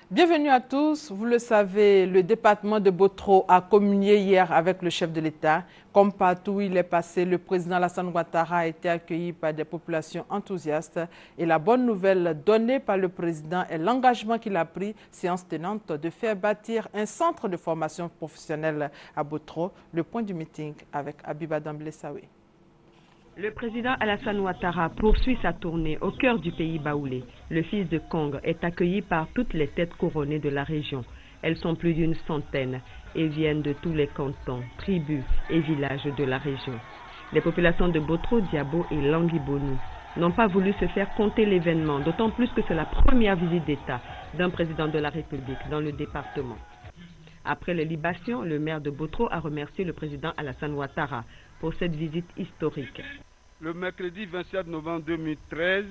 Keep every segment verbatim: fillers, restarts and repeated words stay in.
Bienvenue à tous. Vous le savez, le département de Botro a communié hier avec le chef de l'État. Comme partout où il est passé, le président Alassane Ouattara a été accueilli par des populations enthousiastes. Et la bonne nouvelle donnée par le président est l'engagement qu'il a pris, séance tenante, de faire bâtir un centre de formation professionnelle à Botro. Le point du meeting avec Abiba Damblessaoui. Le président Alassane Ouattara poursuit sa tournée au cœur du pays baoulé. Le fils de Kong est accueilli par toutes les têtes couronnées de la région. Elles sont plus d'une centaine et viennent de tous les cantons, tribus et villages de la région. Les populations de Botro, Diabo et Languibonou n'ont pas voulu se faire compter l'événement, d'autant plus que c'est la première visite d'État d'un président de la République dans le département. Après les libations, le maire de Botro a remercié le président Alassane Ouattara pour cette visite historique. Le mercredi vingt-sept novembre deux mille treize,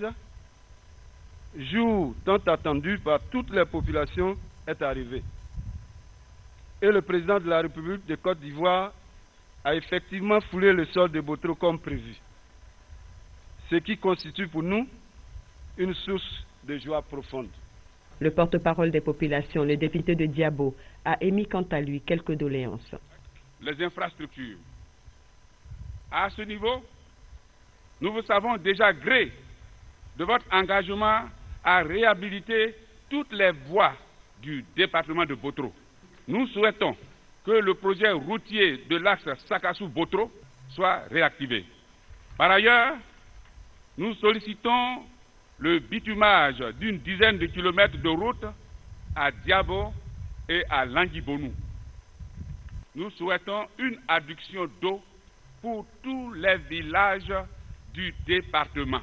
jour tant attendu par toutes les populations, est arrivé. Et le président de la République de Côte d'Ivoire a effectivement foulé le sol de Botro comme prévu. Ce qui constitue pour nous une source de joie profonde. Le porte-parole des populations, le député de Diabo, a émis quant à lui quelques doléances. Les infrastructures. À ce niveau, nous vous savons déjà gré de votre engagement à réhabiliter toutes les voies du département de Botro. Nous souhaitons que le projet routier de l'axe Sakassou-Botro soit réactivé. Par ailleurs, nous sollicitons le bitumage d'une dizaine de kilomètres de route à Diabo et à Languibonou. Nous souhaitons une adduction d'eau pour tous les villages du département.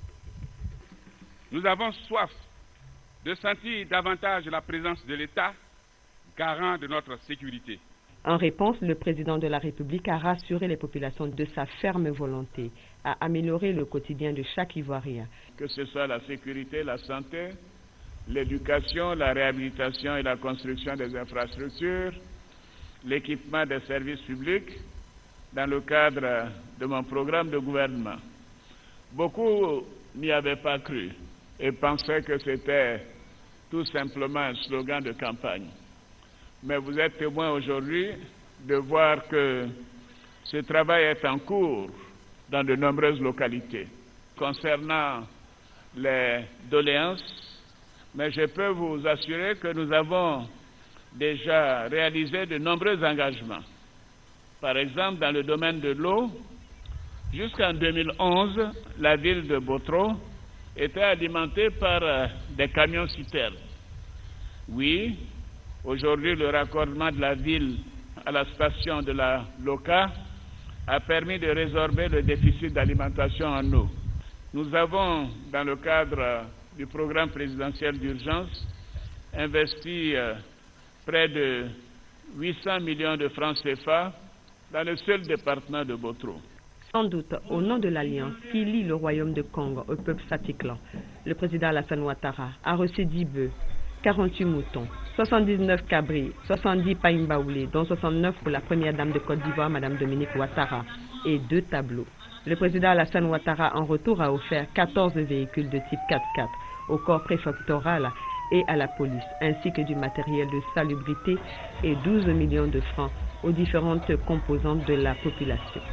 Nous avons soif de sentir davantage la présence de l'État, garant de notre sécurité. En réponse, le président de la République a rassuré les populations de sa ferme volonté à améliorer le quotidien de chaque Ivoirien. Que ce soit la sécurité, la santé, l'éducation, la réhabilitation et la construction des infrastructures, l'équipement des services publics, dans le cadre de mon programme de gouvernement. Beaucoup n'y avaient pas cru et pensaient que c'était tout simplement un slogan de campagne. Mais vous êtes témoin aujourd'hui de voir que ce travail est en cours dans de nombreuses localités. Concernant les doléances, mais je peux vous assurer que nous avons déjà réalisé de nombreux engagements. Par exemple, dans le domaine de l'eau, jusqu'en deux mille onze, la ville de Botro était alimentée par des camions-citernes. Oui, aujourd'hui, le raccordement de la ville à la station de la Loca a permis de résorber le déficit d'alimentation en eau. Nous avons, dans le cadre du programme présidentiel d'urgence, investi près de huit cents millions de francs C F A dans le seul département de Botro. Sans doute, au nom de l'alliance qui lie le royaume de Kong au peuple Satiklan, le président Alassane Ouattara a reçu dix bœufs, quarante-huit moutons, soixante-dix-neuf cabris, soixante-dix païms baoulés, dont soixante-neuf pour la première dame de Côte d'Ivoire, Mme Dominique Ouattara, et deux tableaux. Le président Alassane Ouattara, en retour, a offert quatorze véhicules de type quatre-quatre au corps préfectoral et à la police, ainsi que du matériel de salubrité et douze millions de francs aux différentes composantes de la population.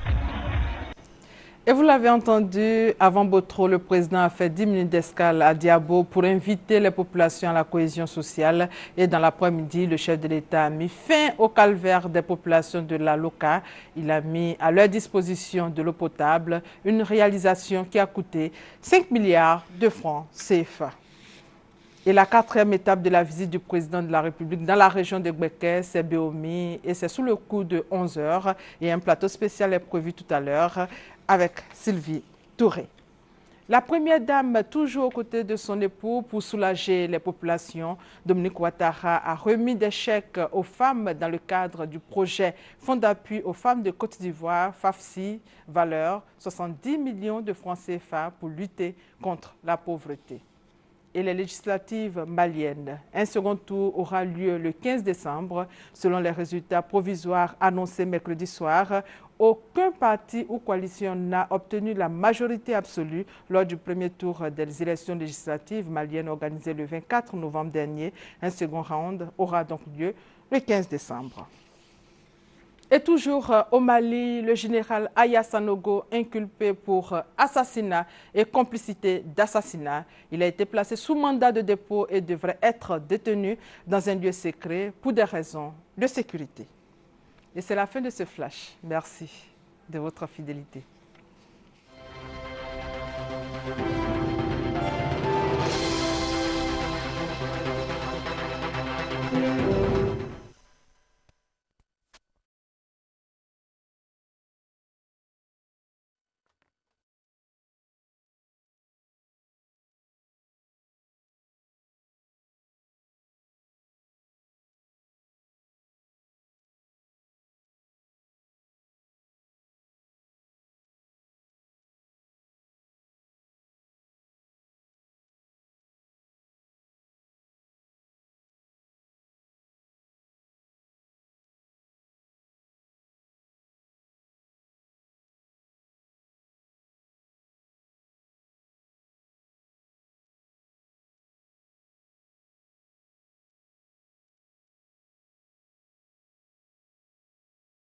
Et vous l'avez entendu, avant Botro, le président a fait dix minutes d'escale à Diabo pour inviter les populations à la cohésion sociale. Et dans l'après-midi, le chef de l'État a mis fin au calvaire des populations de la Loca. Il a mis à leur disposition de l'eau potable, une réalisation qui a coûté cinq milliards de francs C F A. Et la quatrième étape de la visite du président de la République dans la région de Gbeke, c'est Béomi, et c'est sous le coup de onze heures. Et un plateau spécial est prévu tout à l'heure avec Sylvie Touré. La première dame, toujours aux côtés de son époux pour soulager les populations, Dominique Ouattara a remis des chèques aux femmes dans le cadre du projet Fonds d'appui aux femmes de Côte d'Ivoire, F A F S I, valeur soixante-dix millions de francs C F A pour lutter contre la pauvreté. Et les législatives maliennes. Un second tour aura lieu le quinze décembre. Selon les résultats provisoires annoncés mercredi soir, aucun parti ou coalition n'a obtenu la majorité absolue lors du premier tour des élections législatives maliennes organisées le vingt-quatre novembre dernier. Un second round aura donc lieu le quinze décembre. Et toujours au Mali, le général Aya Sanogo, inculpé pour assassinat et complicité d'assassinat, il a été placé sous mandat de dépôt et devrait être détenu dans un lieu secret pour des raisons de sécurité. Et c'est la fin de ce flash. Merci de votre fidélité.